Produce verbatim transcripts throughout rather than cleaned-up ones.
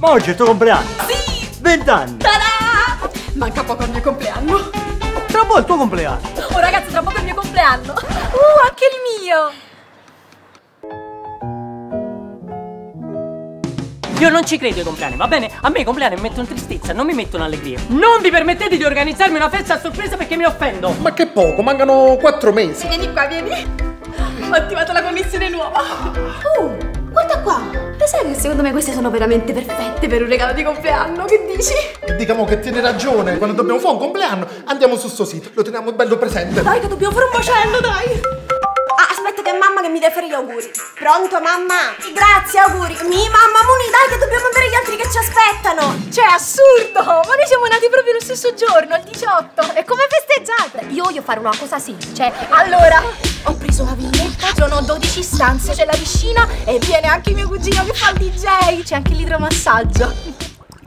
Ma oggi è il tuo compleanno? Sì! Vent'anni! Ta-da! Manca poco al mio compleanno. Tra un po' è il tuo compleanno. Oh ragazzi, tra poco è il mio compleanno. Uh, anche il mio. Io non ci credo ai compleanni, va bene? A me i compleanni mi mettono tristezza, non mi mettono allegria. Non vi permettete di organizzarmi una festa a sorpresa perché mi offendo. Ma che poco, mancano quattro mesi. Vieni qua, vieni. Ho attivato la connessione nuova. Uh, guarda qua. Lo sai che secondo me queste sono veramente perfette per un regalo di compleanno? Che dici? Diciamo che tiene ragione, quando dobbiamo fare un compleanno andiamo su sto sito, lo teniamo bello presente. Dai che dobbiamo fare un macello, dai. Ah, aspetta che è mamma che mi deve fare gli auguri. Pronto mamma? Grazie, auguri. Mi mamma Muni, dai che dobbiamo andare gli altri che ci aspettano. Cioè, assurdo. Ma noi siamo nati proprio lo stesso giorno, il diciotto. E come festeggiate? Io voglio fare una cosa semplice. Allora, ho preso la villa, sono dodici stanze, c'è la piscina e viene anche mio cugino che fa il D J. C'è anche l'idromassaggio.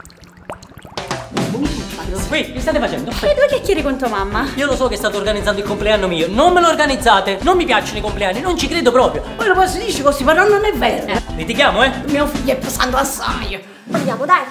Qui, che state facendo? E due chiacchiere con tua mamma. Io lo so che state organizzando il compleanno mio. Non me lo organizzate. Non mi piacciono i compleanni, non ci credo proprio. Poi lo posso dire così, però non è vero. Eh, litighiamo, eh? Mio figlio è passando assai. Andiamo, dai.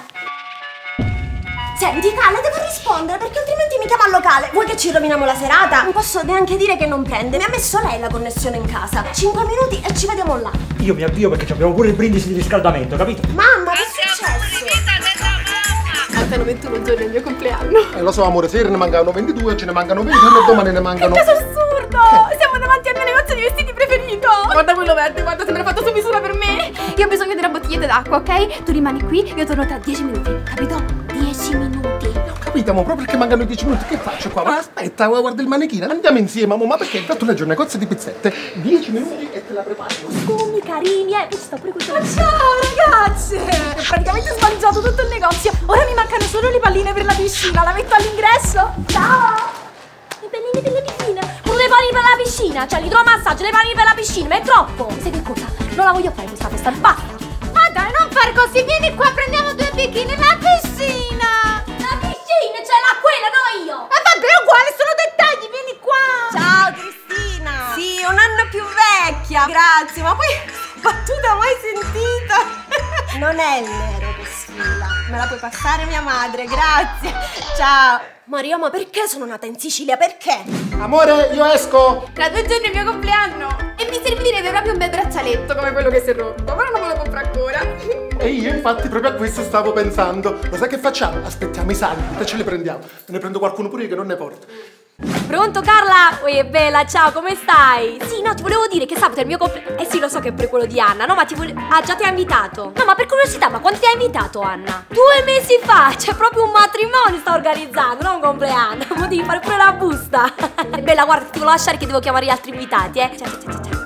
Senti, Carla, devo rispondere perché altrimenti mi chiama al locale. Vuoi che ci roviniamo la serata? Non posso neanche dire che non prende. Mi ha messo lei la connessione in casa. Cinque minuti e ci vediamo là. Io mi avvio perché abbiamo pure il brindisi di riscaldamento, capito? Mamma, che è successo? Mancano ventuno giorni al mio compleanno. Eh lo so amore, se ieri ne mancano ventidue, ce ne mancano ventuno e domani ne mancano. Che caso assurdo! Siamo davanti al mio negozio di vestiti preferito. Guarda quello verde, guarda, sembra fatto su misura per me. Io ho bisogno di una bottiglietta d'acqua, ok? Tu rimani qui, io torno tra dieci minuti, capito? dieci minuti. Ho capito, ma proprio perché mancano i dieci minuti, che faccio qua? Ma aspetta, guarda il manichino, andiamo insieme, amo, ma perché? Tu leggi un negozio di pizzette, dieci minuti e te la preparo. Come carini, eh, sto pure questo. Ma ciao ragazze! Ho praticamente smangiato tutto il negozio. Ora mi mancano solo le palline per la piscina, la metto all'ingresso. Ciao! Le palline per la piscina? Con le palline per la piscina? Cioè l'idromassaggio, le palline per la piscina, ma è troppo! Sai che cosa? Non la voglio fare questa festa, basta! Ma dai, non far così, vieni qua, prendiamo due bicchini, la piscina! La piscina, ce l'ha quella, non io! E eh, vabbè, è uguale, sono dettagli, vieni qua! Ciao Cristina! Sì, un anno più vecchia! Grazie, ma poi battuta mai sentita! Non è il nero che sfila, me la puoi passare mia madre, grazie! Ciao! Maria, ma perché sono nata in Sicilia? Perché? Amore, io esco! Tra due giorni è il mio compleanno! E mi servirebbe proprio un bel braccialetto come quello che si è rotto, però non me lo compro ancora! E io infatti proprio a questo stavo pensando. Lo sai che facciamo? Aspettiamo i saldi, te ce li prendiamo. Ne prendo qualcuno pure io che non ne porto. Pronto Carla? Oi, bella, ciao, come stai? Sì, no, ti volevo dire che sabato è il mio compleanno. Eh sì, lo so che è pure quello di Anna, no, ma ti volevo... Ah, già ti ha invitato? No, ma per curiosità, ma quando ti ha invitato Anna? Due mesi fa, c'è proprio un matrimonio sta organizzando, non un compleanno. Ma devi fare pure la busta. E bella, guarda, ti devo lasciare che devo chiamare gli altri invitati, eh. Ciao, ciao, ciao, ciao.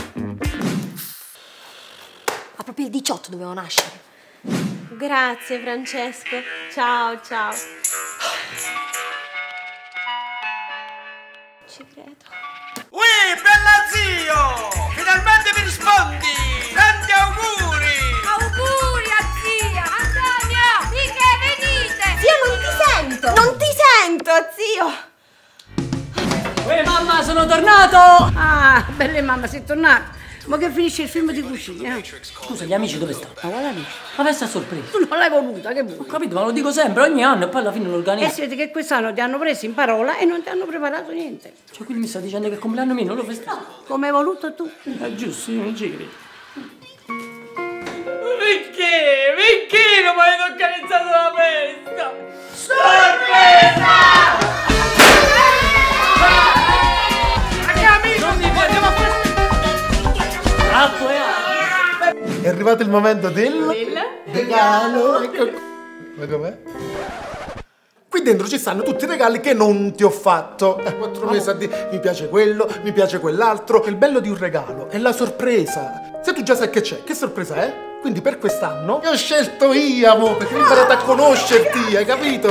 Ma proprio il diciotto dovevo nascere. Grazie, Francesco. Ciao, ciao. Ci credo. Uè, bella zio! Finalmente mi rispondi! Tanti auguri! Auguri a zia! Antonio! Di che venite? Zio, non ti sento! Non ti sento, zio! Uè mamma, sono tornato! Ah, belle mamma, sei tornata. Ma che finisce il film di cucina? Scusa, gli amici dove stanno? Ma guarda amici. Ma festa a sorpresa. Tu non l'hai voluta, che Ho vuoi? capito, ma lo dico sempre, ogni anno e poi alla fine lo E organizzo. si vede che quest'anno ti hanno preso in parola e non ti hanno preparato niente. Cioè, quindi mi sta dicendo che il compleanno mio non lo festeggio? Come hai voluto tu. È giusto, io non ci credo. Perché? Perché non mi avete organizzato la festa? Sorpresa! Non mi vogliamo fare... È arrivato il momento del regalo. Ecco. Ma com'è? Qui dentro ci stanno tutti i regali che non ti ho fatto. Eh, quattro mesi a dire mi piace quello, mi piace quell'altro. Il bello di un regalo è la sorpresa. Se tu già sai che c'è, che sorpresa è? Quindi per quest'anno io ho scelto io, amore, perché ho imparato a conoscerti, hai capito?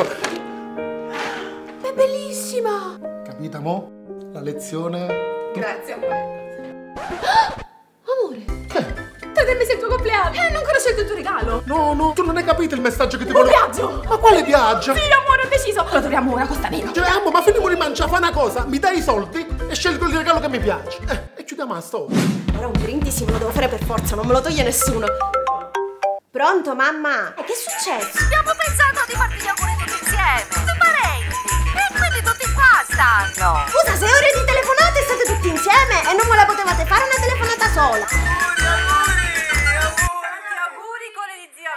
È bellissima! Capito, mo? La lezione. Grazie, amore. Amore, Che? tra tre mesi è il tuo compleanno! Eh, non ancora scelto il tuo regalo! No, no, tu non hai capito il messaggio che ti Un volevo. viaggio! Ma quale viaggio? Sì, amore, ho deciso! Lo troviamo ora, costa meno! Cioè, amo, ma finiamo di mangiare, fa una cosa, mi dai i soldi e scelgo il regalo che mi piace. Eh, e chiudiamo la storia. Ora un brindisi me lo devo fare per forza, non me lo toglie nessuno! Pronto, mamma? E che è successo? Abbiamo pensato di farti gli auguri tutti insieme. Tutti parenti. E quelli tutti qua stanno. Scusa, sei ore di telefonate e state tutti insieme e non me la potevate fare una telefonata sola. Auguri, auguri, auguri. Auguri, cuore di zio.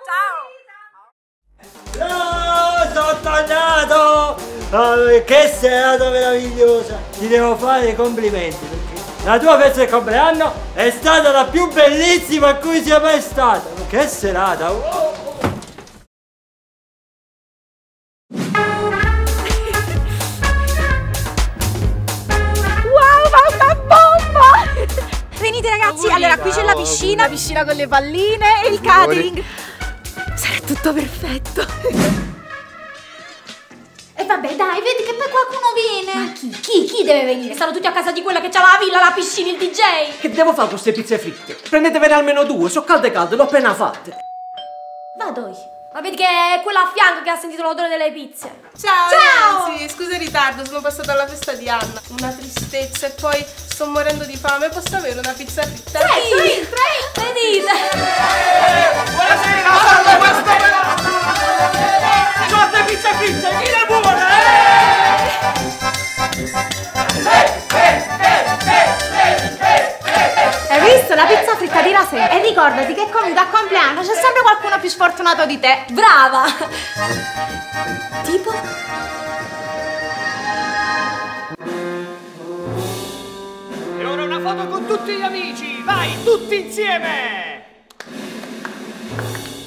Ciao. No, sono tornato! Oh, che serata meravigliosa! Ti devo fare i complimenti perché la tua festa di compleanno è stata la più bellissima a cui sia mai stata! Che serata! Oh. Wow, ma una bomba! Venite ragazzi, allora qui c'è la piscina, la piscina con le palline e il catering. Sarà tutto perfetto. E vabbè dai, vedi che poi qualcuno viene. Ma chi? Chi? Chi deve venire? Stanno tutti a casa di quella che c'ha la villa, la piscina, il D J. Che devo fare con queste pizze fritte? Prendetevene almeno due, sono calde calde, l'ho appena fatte. Vado io. Ma vedi che è quella a fianco che ha sentito l'odore delle pizze. Ciao, Ciao! ragazzi, scusa il ritardo, sono passata alla festa di Anna. Una tristezza e poi sto morendo di fame, posso avere una pizza fritta? Sì, tre, venite. Buonasera! Salve, buonasera! Quante pizze fritte, chi le vuole? Hai visto? La pizza fritta tira sempre. E ricordati che convido a compleanno c'è sempre qualcuno più sfortunato di te. Brava! Tipo? E ora una foto con tutti gli amici! Vai, tutti insieme!